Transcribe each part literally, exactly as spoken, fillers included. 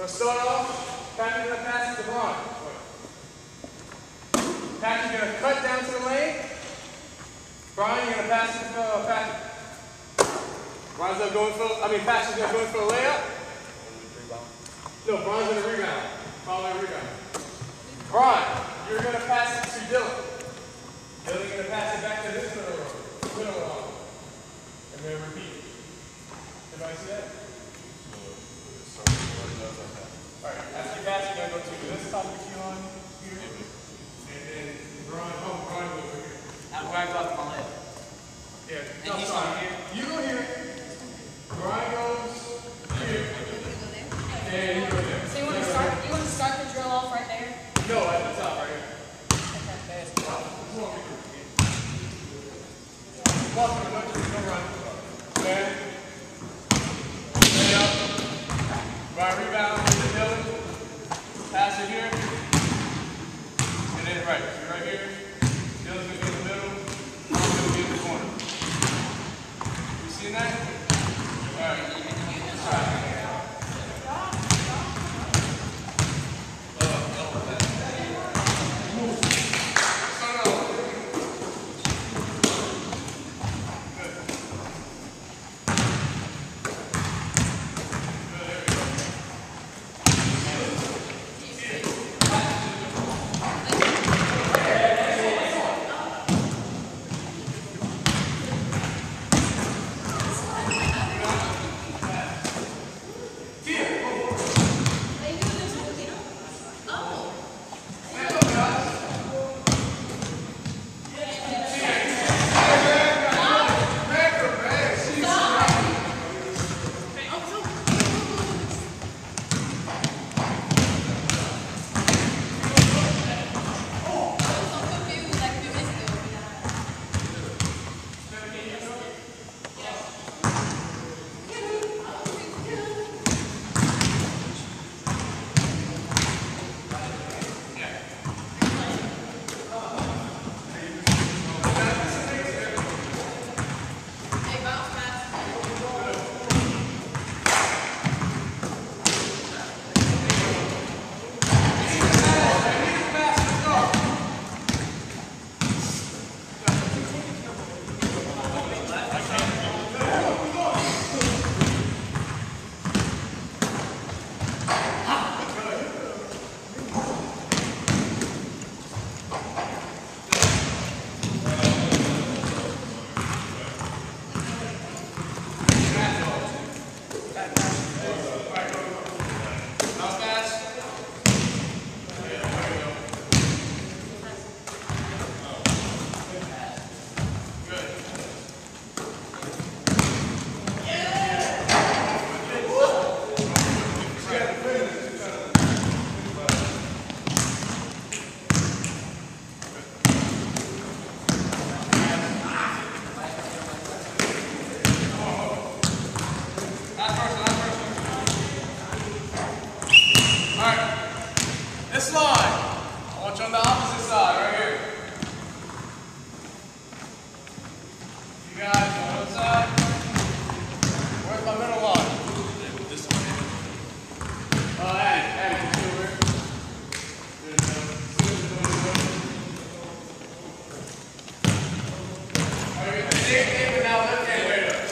We're going to start off, Patrick's going to pass it to Brian. Patrick's going to cut down to the lane. Brian, you're going to pass it to uh, Patrick. Brian's going to go in for, I mean, Patrick's going to go in for a layup. No, Brian's going to rebound. Follow the rebound. Brian, you're going to pass it to Dylan. Dylan's going to pass it back to this middle row. Middle row. And then repeat. Everybody see that? Alright, after you pass, you're going to go to this top of the key on here. And then Brian, oh, Brian goes over here. Now, where I go off my left. Yeah, and no, he's sorry. on here. You go here. Brian goes here. And you go there. So you want to start? You want to start the drill off right there? No, at the top right here. Okay. Walk through, walk through, don't run. Stand. Stand up. Right, rebound to Dylan. Pass it here. And then right. So right here. Dylan's going to be in the middle. Brian's going to be in the corner. You seen that? Alright. Let's try it. This line, I want you on the opposite side, right here. You guys on one side. Where's my middle line? This one. Oh, Addy, Addy, you see over here? Alright, the same thing, but now left hand right up.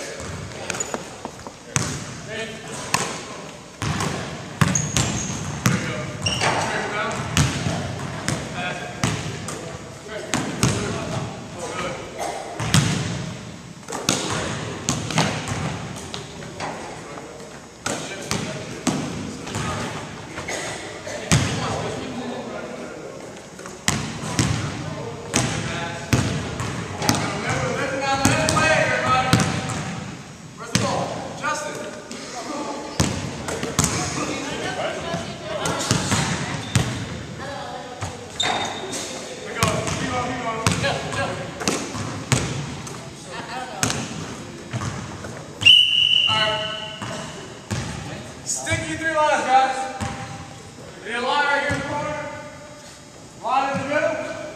Stick you three lines, guys. Need a line right here in the corner, line in the middle,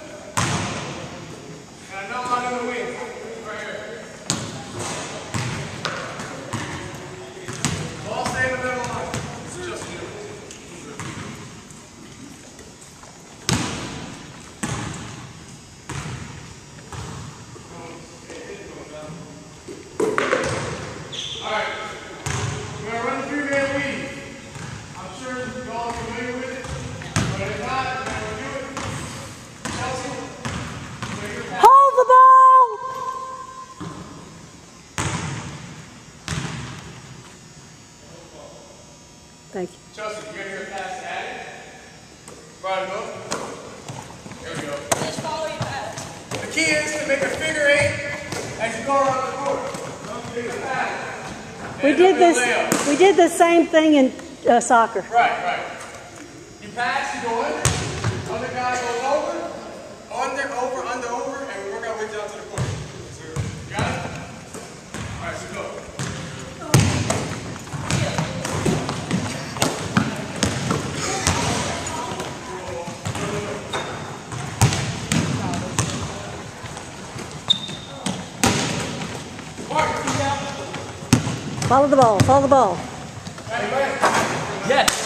and another line in the wing, right here. All stay in the middle line. It's just you. Thank you. Chelsea, you're going to pass to Addie. Brian, go. There we go. Just follow your path. The key is to make a figure eight as you go around the court. Make a pattern. We did this. We did the same thing in uh, soccer. Right, right. You pass, you go under. Other guy goes over, under, over, under, over, and we work our way down to the court. Sir, you got it? All right, so go. Follow the ball. Follow the ball. Yes.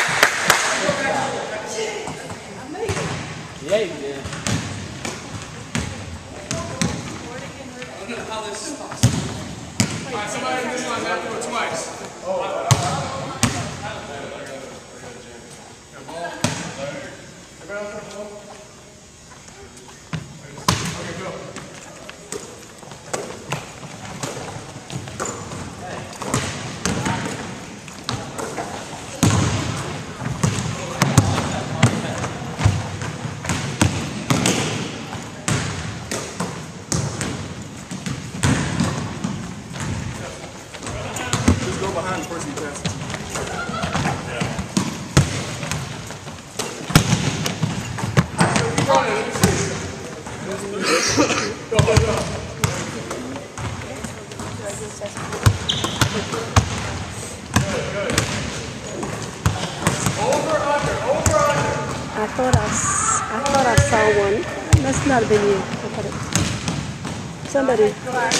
Yeah, you did. I don't know how this is possible. All right, somebody in this line have to do it twice. Oh. Okay, go. Behind the person you pass. Go, go, go. Good, good. Over, under, over, under. I thought I, s I thought I saw one. It must not have been you. I thought it was somebody.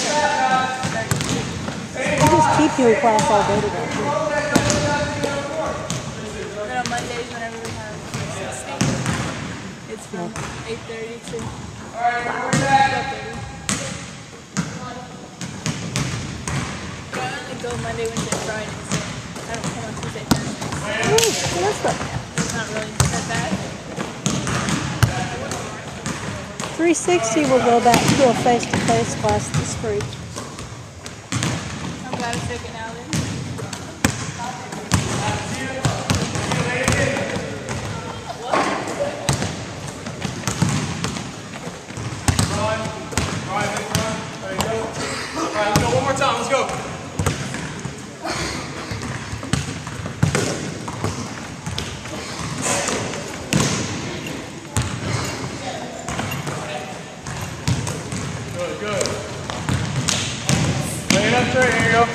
We just keep you in class all day today. And on Mondays, whenever we have sixteen, it's from eight thirty to twelve thirty. I only go Monday, Wednesday, Friday, so I don't come on Tuesday, Thursday. Oh, well, that's not bad. It's not really that bad. three sixty will go back to a face-to-face class this spring. I'm glad I took it now then. Run, run, run. There you go. All right, let's go one more time. Let's go. Good, good. Lay it up straight. Here you go.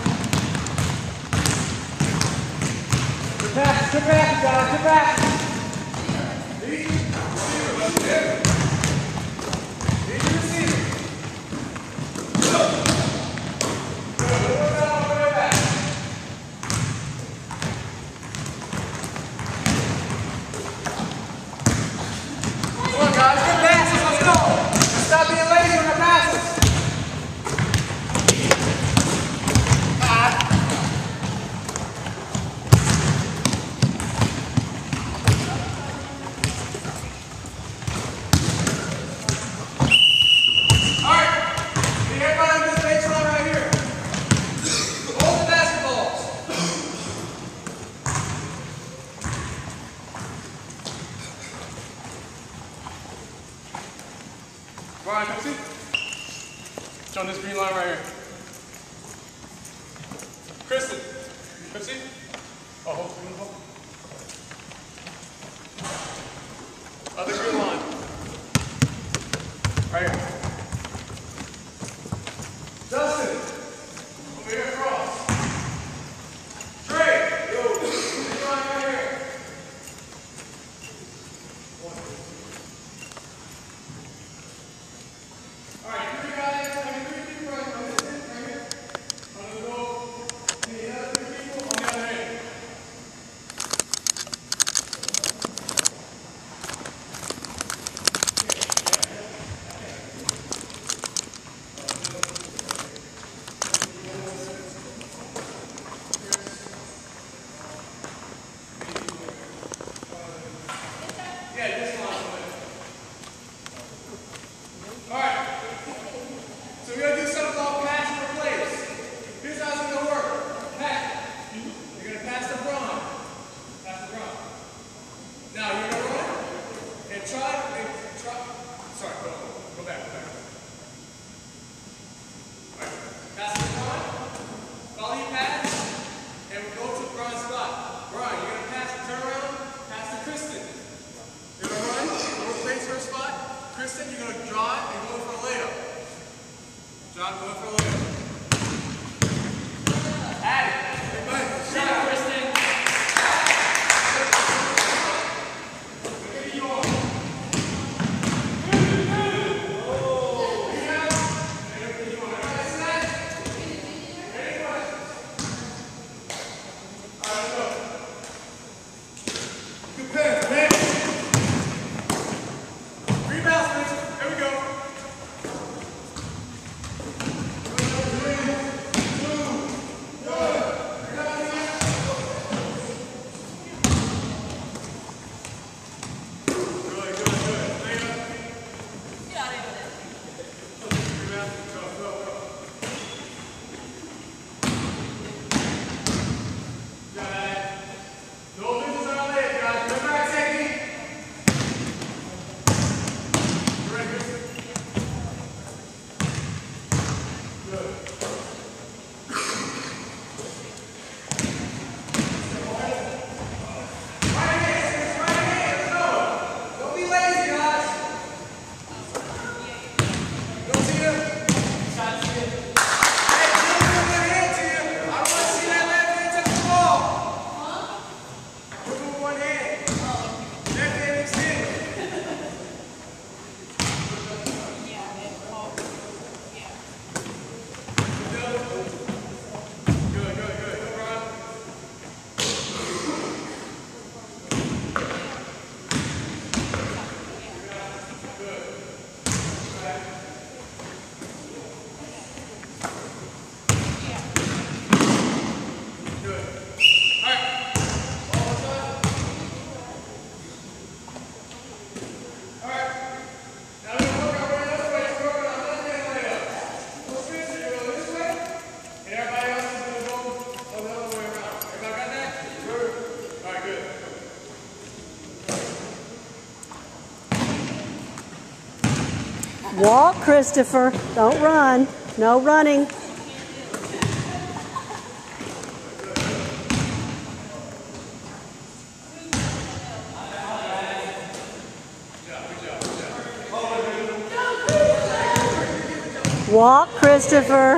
Good pass, good pass, guys. Good pass. Easy. Receiver. Easy receiver. Good. Good. One more time, way back. Come on, guys. Good passes. Let's go. Stop being lazy on the passes. Brian, come see. It's on this green line right here. Kristen, come see. Oh, hold, hold, hold. Other green line. Right here. Dustin, over here across. Trey, yo, green line right here. All right, three guys, I mean three people right on this end, right here. I'm gonna go and the other three people on the other end. John, go for a little. Add it. Everybody, shut up, Kristen. Walk, Christopher. Don't run. No running. Walk, Christopher.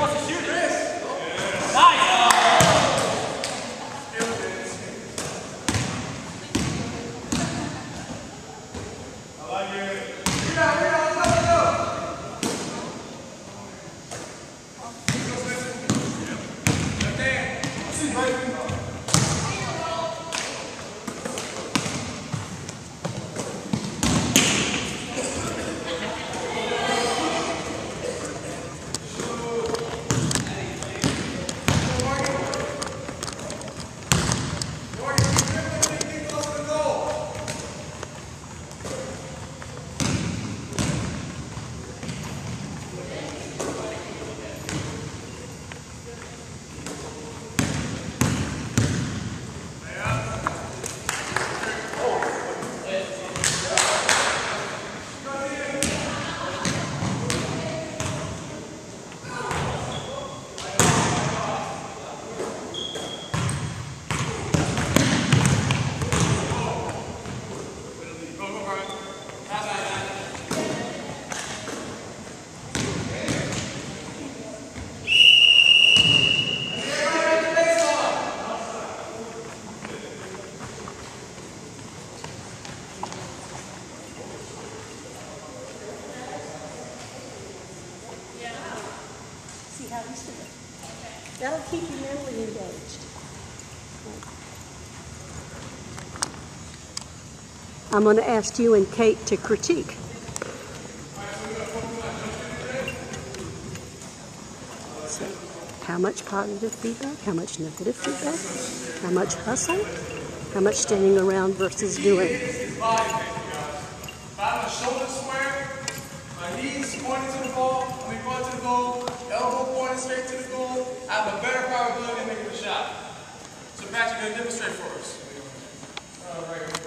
See how you sit. That'll keep you mentally engaged. I'm going to ask you and Kate to critique. So, how much positive feedback? How much negative feedback? How much hustle? How much standing around versus doing? Bottom shoulder square, my knees pointing to the goal, I mean going to the goal, elbow pointing straight to the goal. I have a better probability of making the shot. So Patrick, you're going to demonstrate for us. Uh, right here.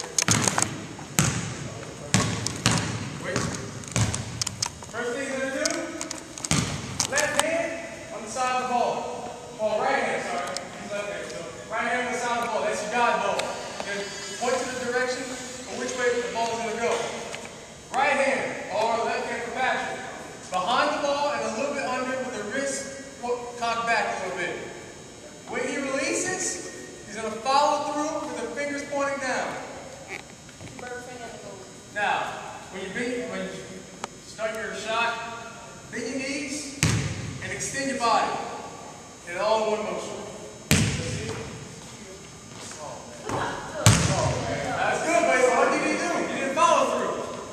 Wait. First thing you're going to do, left hand on the side of the ball. Oh, right hand, sorry. He's left hand. So right hand on the side of the ball. That's your guide ball. Then point to the direction of which way the ball is going to go. Right hand or left hand for Patrick. Behind the ball and a little bit under going to follow through with the fingers pointing down. Now, when you, bend, when you start your shot, bend your knees and extend your body. And all in one motion. That's good, buddy. So what did he do? He didn't follow through.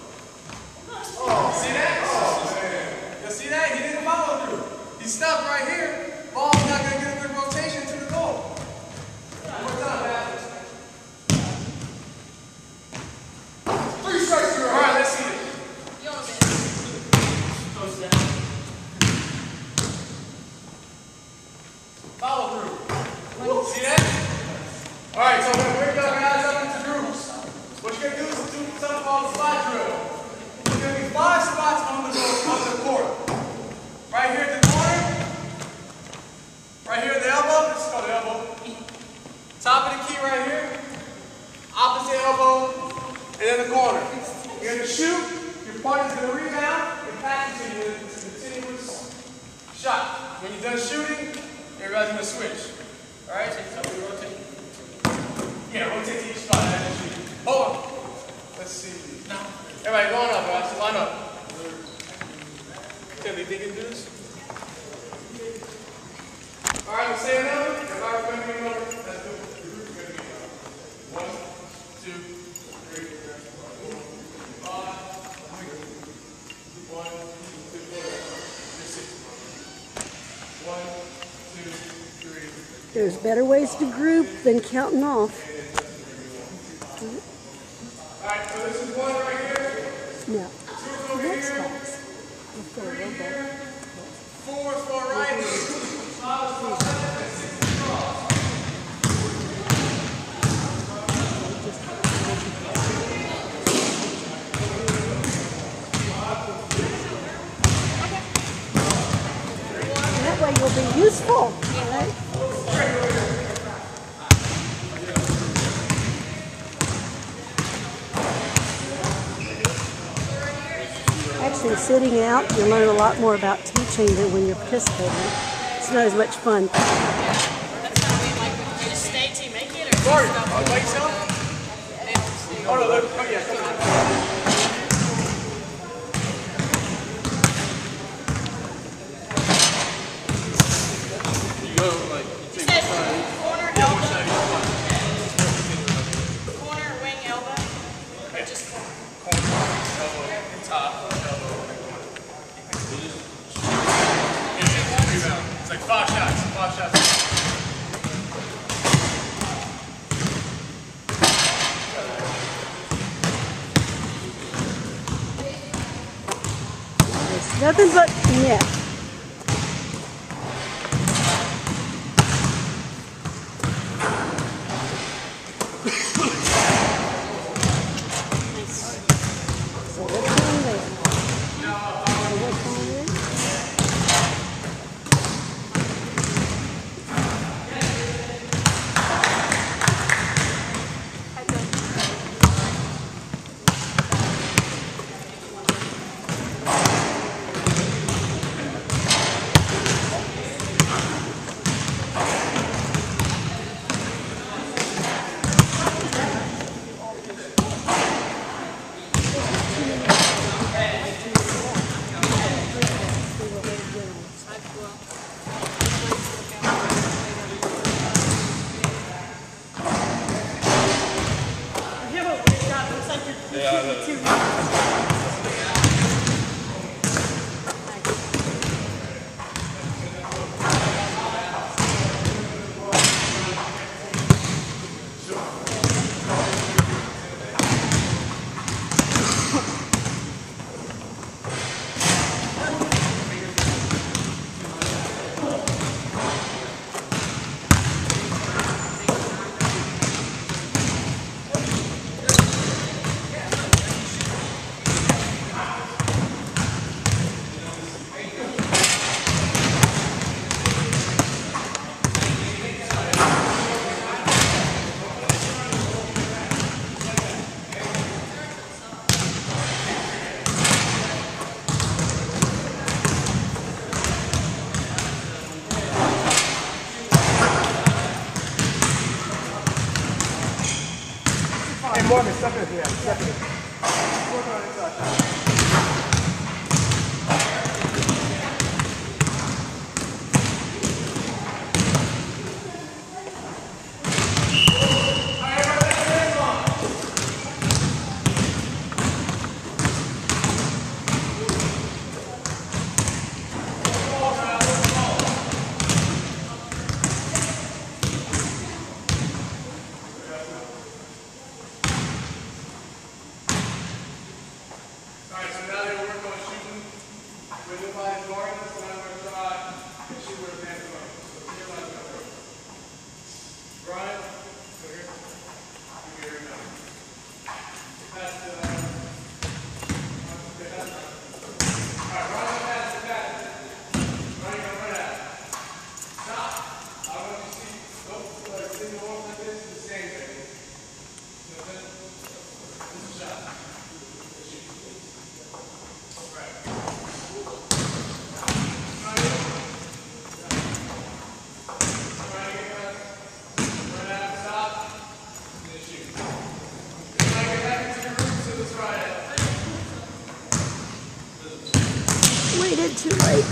See that? You see that? He didn't follow through. He stopped right here. Ball's not going to get a good rotation to the goal. One more time, man. Three strikes to your All right, let's see it. Follow through. See that? All right, so we're going to break our guys up into groups. What you're going to do is do something called a slide drill. There's going to be five spots on the, on the court. Right here at the corner. Right here at the elbow. This is called the elbow. Top of the key right here. Opposite elbow. And in the corner. You're going to shoot. Your partner's going to rebound and pass it to you. It's a continuous shot. When you're done shooting, everybody's going to switch. Alright? So we rotate. Yeah, rotate to each spot. Hold on. Let's see. No. Everybody line up, guys. Line up. Tim, do you think you can do this? Alright, let's say a number. Everybody remember your number. Let's do it. One, two, three, five, one, two, six. One, two, three. There's better ways to group than counting off. Alright, so this is one right here. No. Two is over here. Three here. Four is far right. Five is far left. And six is cross. That way you'll be useful. Right? Actually, sitting out, you learn a lot more about teaching than when you're participating. It's not as much fun. That's how we like with the state team make it or Sorry, stuff. uh, by yourself? Oh no, look, oh yeah, come on. You go like, you take said one side. corner, Yeah, elbow. one side, each one. Corner, wing, elbow. Or just corner. Corner, elbow, top, elbow, and corner. Rebound. It's like five shots, five shots. It's nothing but net. So what's on there? So what's on there? Hey, Morgan, step in here. Step in. Work on inside. Waited too late.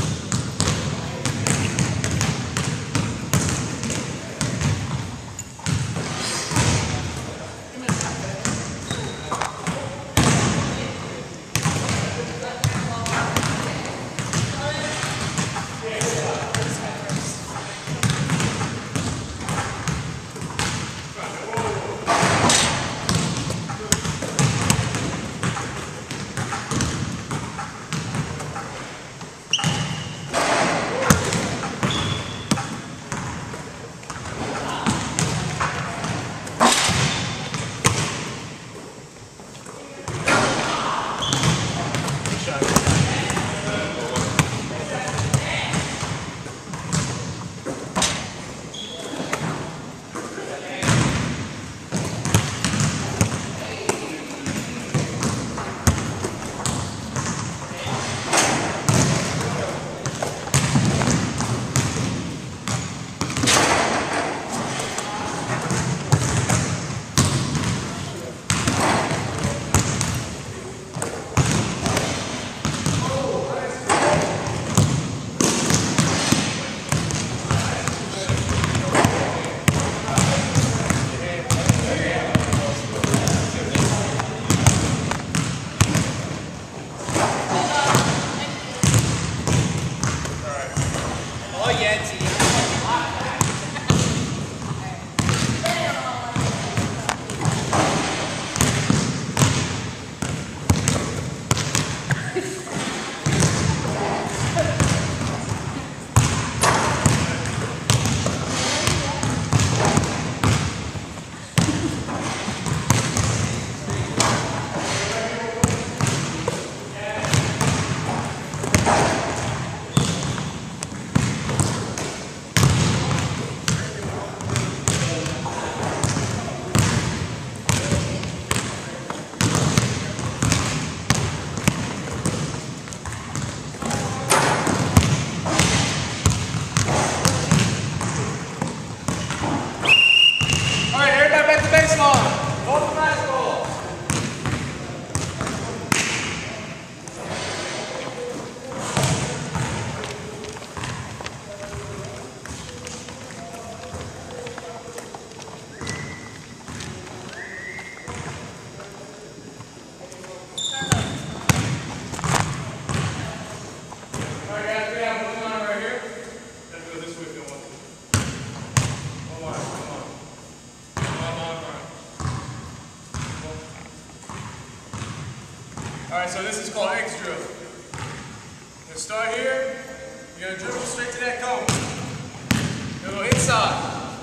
Alright, so this is called X drill. You're gonna start here, you're gonna dribble straight to that cone. You're gonna go inside.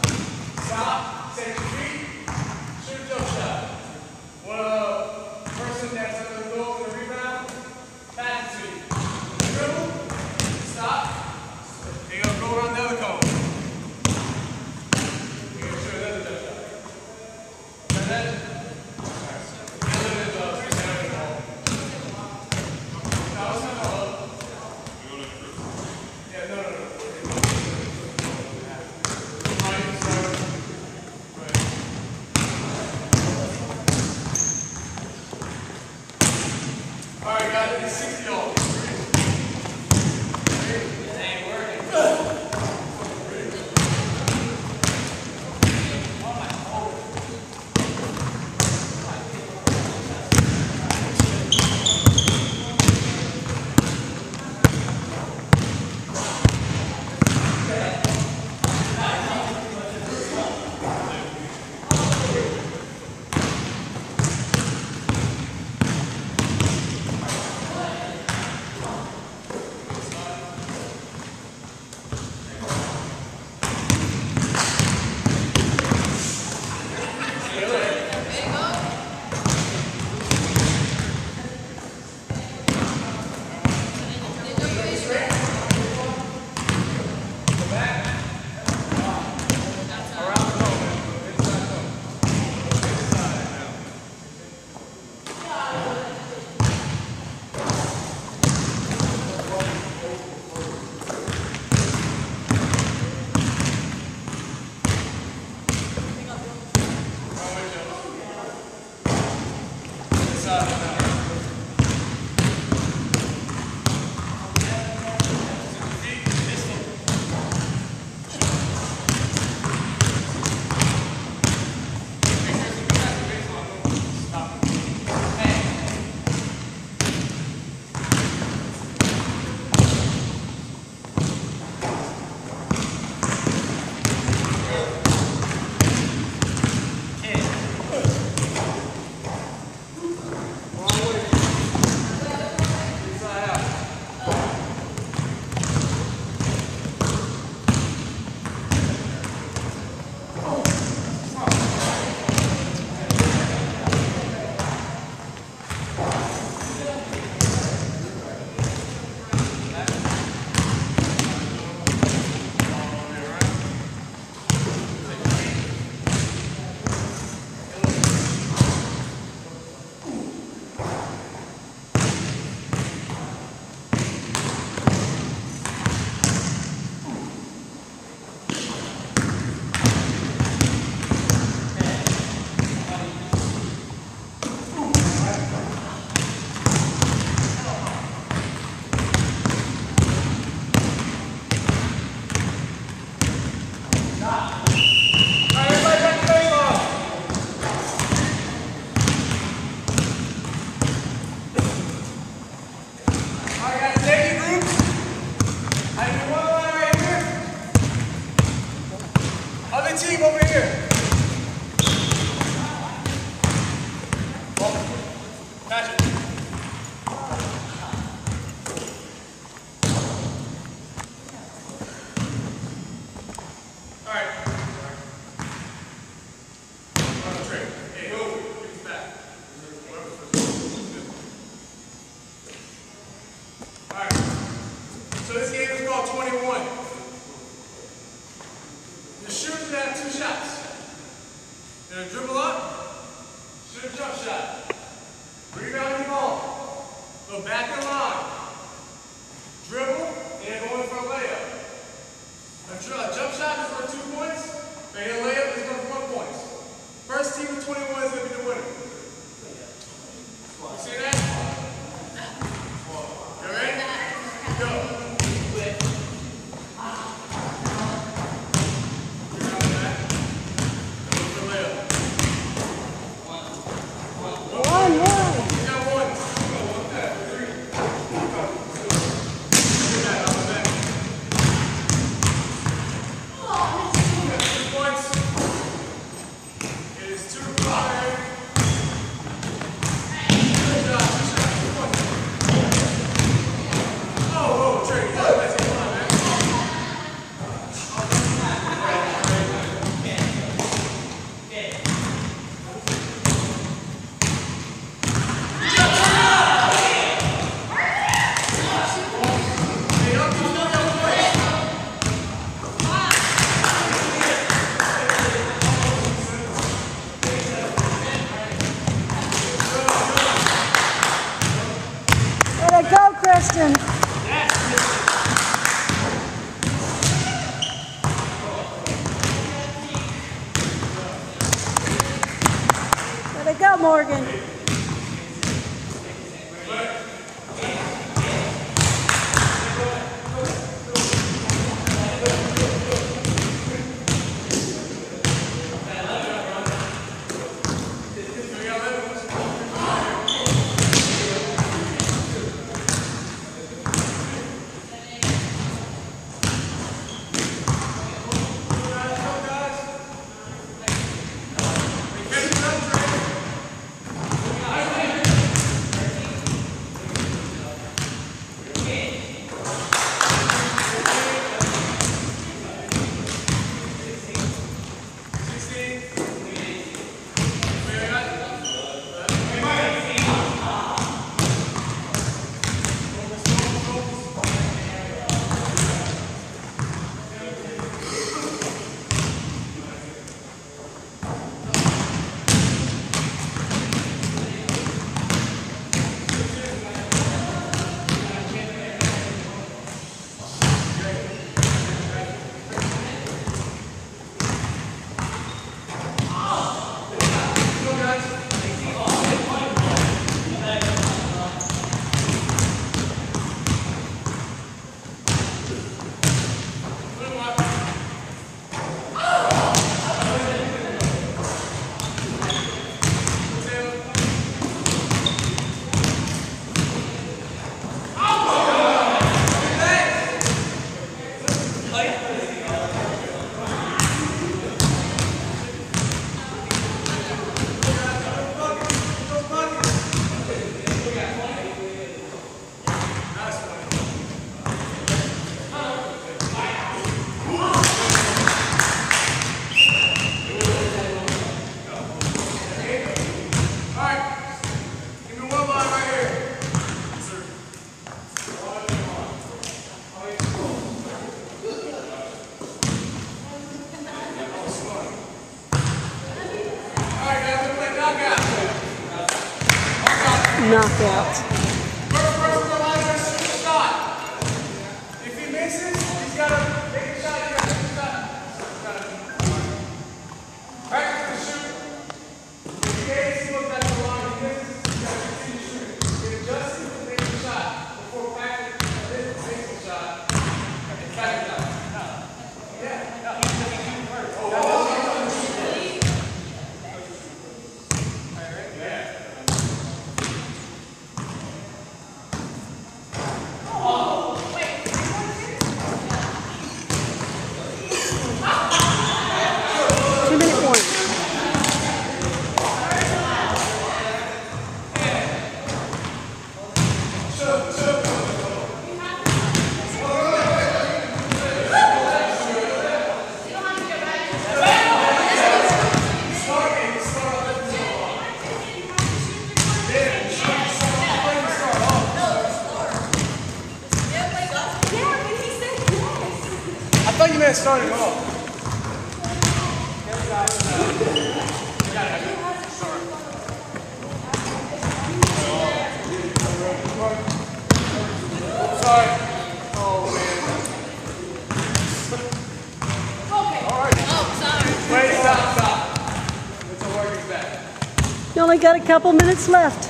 Stop, set your feet, shoot a jump shot. One uh, person that's gonna go for the rebound, pass it to you. Dribble, stop, you're gonna go around the other cone. You're gonna shoot another jump shot. Got that? sixty all. Team over here. Catch it. All right. On the trick. Hey, go. Get this back. All right. So this game is called twenty-one. The shooters have two shots. They're gonna dribble up, shoot a jump shot. Rebound the ball. Go back in line. Dribble, and going for a layup. A jump shot is worth two points, and a layup is worth one point. First team of twenty-one is gonna be the winner. You see that? You ready? Go. Kristen. Let it go, Morgan. knockout. First person to line up shoot a shot. If he misses, he's got to make a shot. He's got to shoot a shot. Practice the shoot. If you can't see what's back to the line, he misses, he's got to continue shooting. Get adjusted to make a shot before practice this makes a shot. It's back to that. Yeah. No, he's going to shoot first. Oh, oh, oh. I thought you meant starting off. Sorry. Oh, man. Okay. All right. Oh, sorry. Wait, stop, stop. It's a working back. You only got a couple minutes left.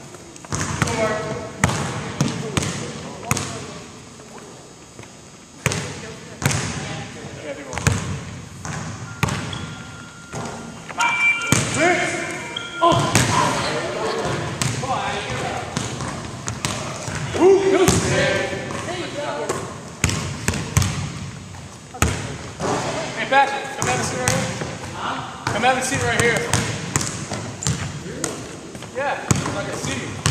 Hey, Patrick, come have a seat right here. Huh? Come have a seat right here. Yeah, I can see you.